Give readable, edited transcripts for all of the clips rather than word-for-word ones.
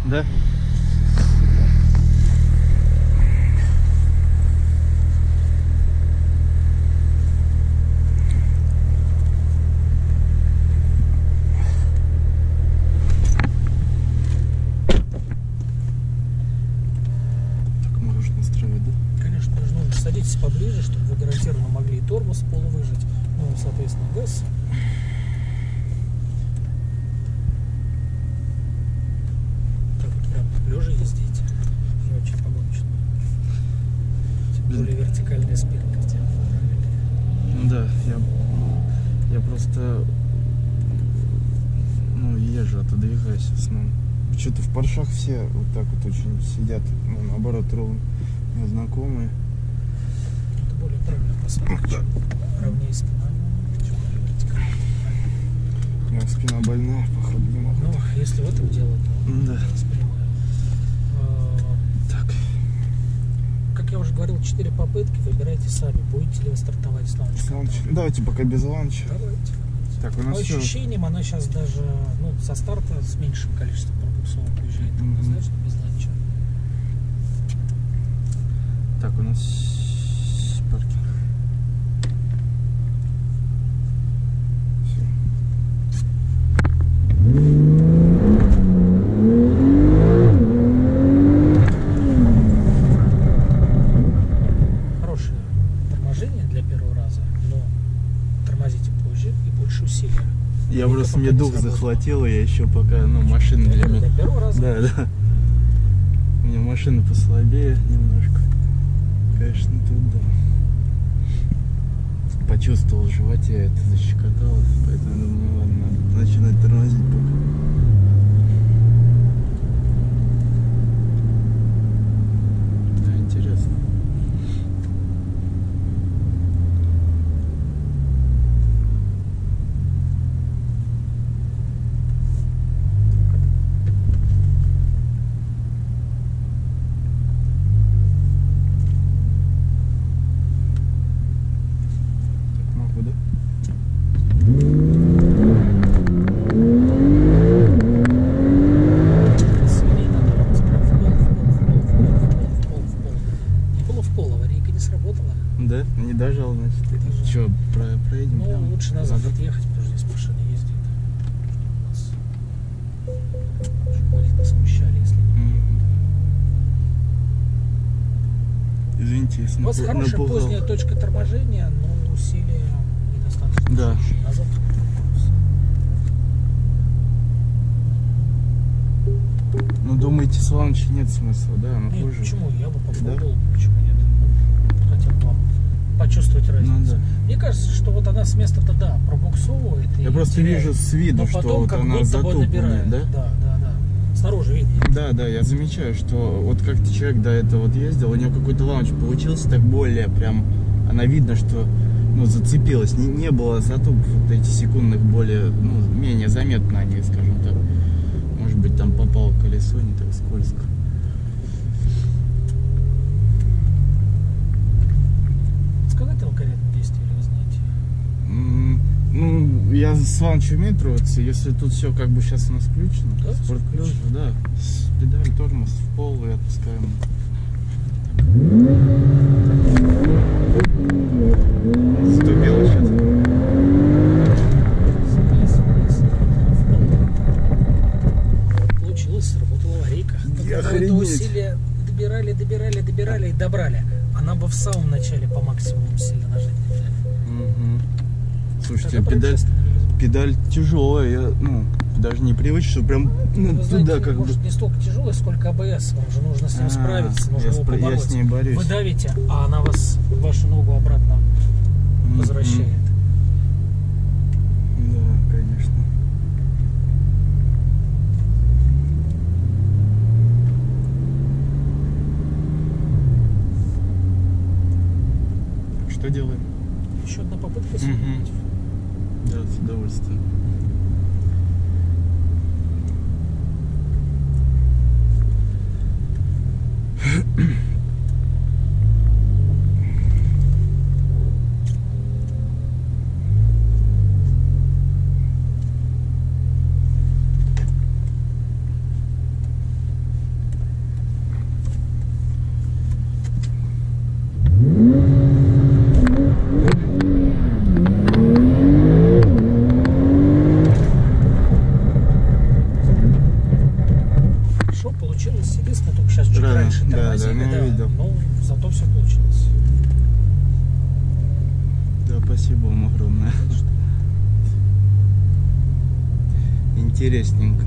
Да? Так можешь настраивать, да? Конечно, нужно садитесь поближе, чтобы вы гарантированно могли и тормоз с пола выжать, ну и, соответственно, газ. Так вот прям лежа ездите. Не очень погоночно. Тем более вертикальная спинка в тело. Ну да, я просто езжу, отодвигаюсь в основном. Что-то в паршах все вот так вот очень сидят, ну, наоборот, ровно знакомые. Это более правильная посадка, чем ровнее спина. Чем более вертикальная. У меня спина больная, походу, не могу. Ну, если в этом дело, то Да. я вас понимаю. Так. Как я уже говорил, 4 попытки, выбирайте сами, будете ли вы стартовать с лаунча. Давайте пока без лаунча. Давайте. Так, у нас По все. ощущениям, она сейчас даже со старта с меньшим количеством пробуксовок уезжает, однозначно, без ланча. Так, у нас паркинг. Все. Хорошее торможение для первого раза, но тормозите позже и больше усилия. Я Это просто пока мне не дух сработало. захватило, я еще пока, машина для меня. Для первого раза? Да. У меня машина послабее немножко. Конечно, тут да. Почувствовал в животе, это защекотало, поэтому думаю, ладно, надо начинать тормозить пока. Да, интересно. Так, могу, да? Свиней надо прям в пол. Не было в пол, аварийка не сработала. Да? Не дожал, значит. Дожал. Че, проедем? Ну, прямо? лучше назад отъехать, потому что здесь машины ездят. Чтобы мы их не смущали, если не. Извините, если У вас хорошая напугал. поздняя точка торможения, но усилия недостаточно. Да. Назад. Ну, думаете, с лаунча нет смысла, да? Она Нет, позже. почему? Я бы попробовал, почему нет? Хотя бы вам почувствовать разницу. Ну, да. Мне кажется, что вот она с места-то, да, пробуксовывает. Я и просто теряет. вижу с виду, Но что потом вот как она будто бы затупленная, набирает. да? Да. Снаружи видно. Да, я замечаю, что вот как-то человек до этого вот ездил, у него какой-то лаунч получился так более прям, она видно, что зацепилась, не было затупов вот эти секундных более, менее заметно они, скажем так. Может быть, там попало колесо не так скользко. Сказать алгоритм действия, или вы знаете? Ну, я с лаунча умею трогаться, если тут все как бы сейчас у нас включено, Да, спорт всё плюс, включено. да, педаль, тормоз в пол и отпускаем. Заступила сейчас. Получилось, сработала аварийка. Это Охренеть. усилия добирали и добрали. Она бы в самом начале по максимуму сильно нажать не взяли. Слушайте, Это прям честно. педаль тяжелая, я даже не привычен, что прям Вы туда знаете, как бы. может, не столько тяжелая, сколько АБС. Вам же нужно с ним справиться, нужно его я побороть. с ней борюсь. Вы давите, а она вашу ногу обратно возвращает. Да, конечно. Что делаем? Еще одна попытка сегодня. Да, с удовольствием. интересненько.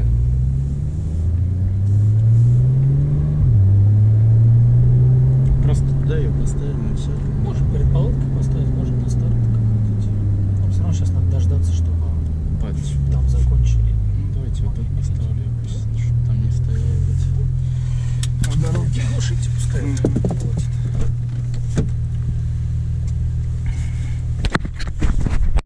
Просто туда ее поставим и все. Может